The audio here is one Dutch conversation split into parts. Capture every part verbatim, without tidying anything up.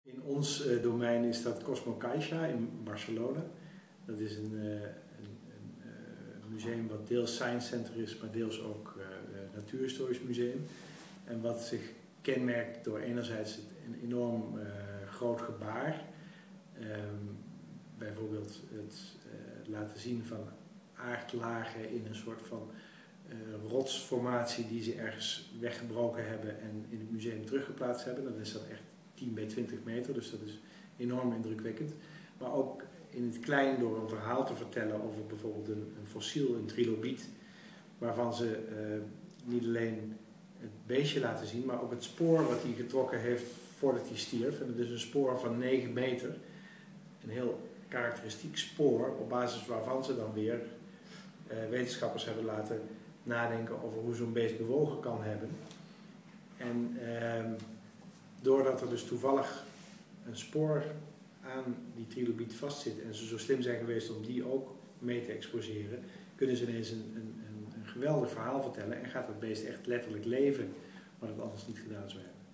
In ons uh, domein is dat Cosmo Caixa in Barcelona. Dat is een, uh, een, een uh, museum wat deels science center is, maar deels ook uh, uh, natuurhistorisch museum. En wat zich kenmerkt door enerzijds een enorm uh, groot gebaar. Um, bijvoorbeeld het uh, laten zien van aardlagen in een soort van uh, rotsformatie die ze ergens weggebroken hebben en in het museum teruggeplaatst hebben. Dan is dat echt tien bij twintig meter, dus dat is enorm indrukwekkend. Maar ook in het klein door een verhaal te vertellen over bijvoorbeeld een, een fossiel, een trilobiet, waarvan ze uh, niet alleen het beestje laten zien, maar ook het spoor wat hij getrokken heeft voordat hij stierf. En dat is een spoor van negen meter, een heel karakteristiek spoor, op basis waarvan ze dan weer uh, wetenschappers hebben laten nadenken over hoe zo'n beest bewogen kan hebben. En uh, doordat er dus toevallig een spoor aan die trilobiet vastzit en ze zo slim zijn geweest om die ook mee te exposeren, kunnen ze ineens een, een, een geweldig verhaal vertellen en gaat het beest echt letterlijk leven, wat het anders niet gedaan zou hebben.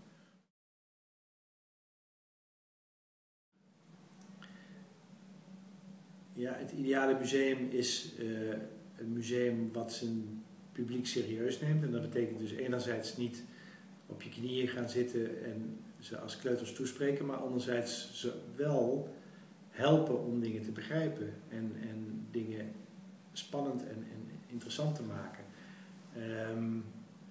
Ja, het ideale museum is uh, een museum wat zijn publiek serieus neemt. En dat betekent dus enerzijds niet op je knieën gaan zitten en ze als kleuters toespreken, maar anderzijds ze wel helpen om dingen te begrijpen en, en dingen spannend en, en interessant te maken. Um,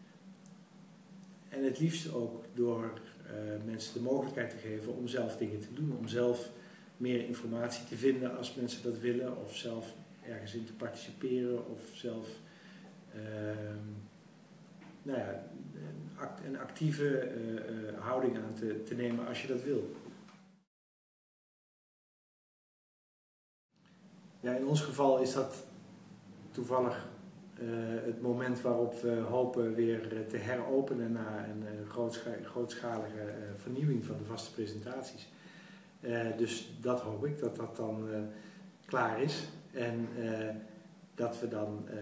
en het liefst ook door uh, mensen de mogelijkheid te geven om zelf dingen te doen, om zelf meer informatie te vinden als mensen dat willen, of zelf ergens in te participeren, of zelf uh, nou ja, een, act, een actieve uh, uh, houding aan te, te nemen als je dat wil. Ja, in ons geval is dat toevallig uh, het moment waarop we hopen weer uh, te heropenen na een uh, grootscha grootschalige uh, vernieuwing van de vaste presentaties. Uh, dus dat hoop ik, dat dat dan uh, klaar is en uh, dat we dan uh,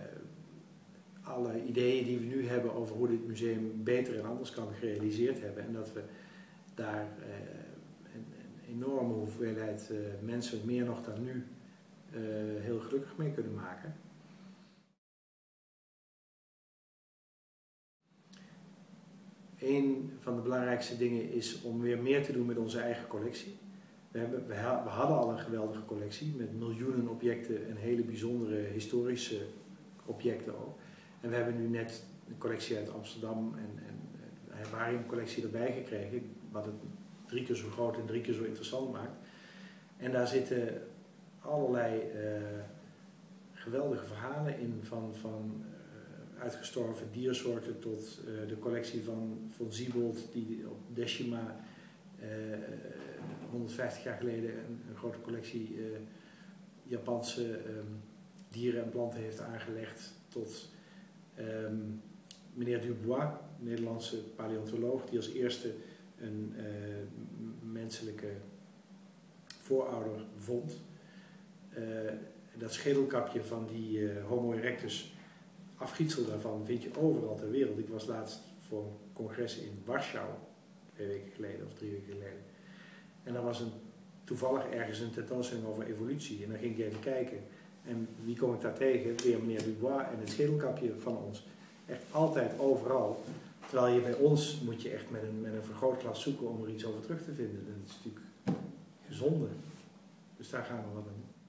alle ideeën die we nu hebben over hoe dit museum beter en anders kan gerealiseerd hebben en dat we daar uh, een, een enorme hoeveelheid uh, mensen, meer nog dan nu, uh, heel gelukkig mee kunnen maken. Een van de belangrijkste dingen is om weer meer te doen met onze eigen collectie. We, hebben, we, ha we hadden al een geweldige collectie met miljoenen objecten en hele bijzondere historische objecten ook. En we hebben nu net een collectie uit Amsterdam en, en een herbariumcollectie erbij gekregen, wat het drie keer zo groot en drie keer zo interessant maakt. En daar zitten allerlei uh, geweldige verhalen in, van, van uh, uitgestorven diersoorten tot uh, de collectie van von Siebold, die op Decima uh, honderdvijftig jaar geleden een, een grote collectie uh, Japanse um, dieren en planten heeft aangelegd, tot um, meneer Dubois, een Nederlandse paleontoloog, die als eerste een uh, menselijke voorouder vond. Uh, dat schedelkapje van die uh, Homo erectus, afgietsel daarvan, vind je overal ter wereld. Ik was laatst voor een congres in Warschau, twee weken geleden of drie weken geleden. En daar was een, toevallig ergens een tentoonstelling over evolutie. En dan ging ik even kijken. En wie kom ik daar tegen? Weer meneer Dubois en het schedelkapje van ons. Echt altijd overal. Terwijl je bij ons moet je echt met een, met een vergrootglas zoeken om er iets over terug te vinden. Dat is natuurlijk zonde. Dus daar gaan we wat aan doen.